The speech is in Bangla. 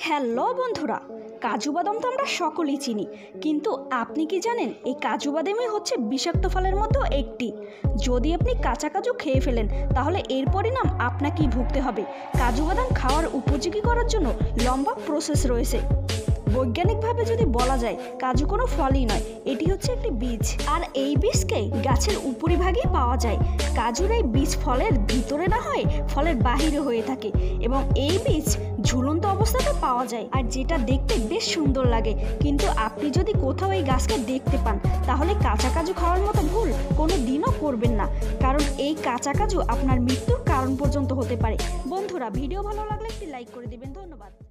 হ্যালো বন্ধুরা, কাজু বাদাম তো আমরা সকলেই চিনি, কিন্তু আপনি কি জানেন এই কাজু বাদামই হচ্ছে বিষাক্ত ফলের মধ্যে একটি। যদি আপনি কাঁচা কাজু খেয়ে ফেলেন তাহলে এর পরিণাম আপনাকেই ভুগতে হবে। কাজু বাদাম খাওয়ার উপযোগী করার জন্য লম্বা প্রসেস রয়েছে। বৈজ্ঞানিকভাবে যদি বলা যায়, কাজু কোনো ফলই নয়, এটি হচ্ছে একটি বীজ। আর এই বীজকে গাছের উপরিভাগেই পাওয়া যায়। কাজুর এই বীজ ফলের ভিতরে না হয়ে ফলের বাহিরে হয়ে থাকে এবং এই বীজ ঝুলন্ত অবস্থাতে পাওয়া যায়, আর যেটা দেখতে বেশ সুন্দর লাগে। কিন্তু আপনি যদি কোথাও এই গাছকে দেখতে পান তাহলে কাঁচা কাজু খাওয়ার মতো ভুল কোনো দিনও করবেন না, কারণ এই কাঁচা কাজু আপনার মৃত্যুর কারণ পর্যন্ত হতে পারে। বন্ধুরা, ভিডিও ভালো লাগলে একটি লাইক করে দিবেন। ধন্যবাদ।